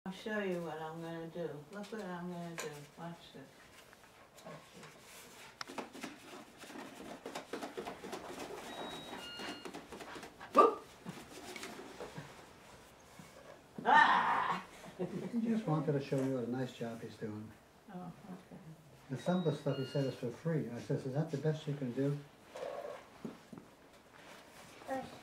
I'll show you what I'm gonna do. Look what I'm gonna do. Watch this. Watch this. Whoop! Ah! He just wanted to show you what a nice job he's doing. Oh, okay. And some of the stuff he said is for free. I says, is that the best you can do?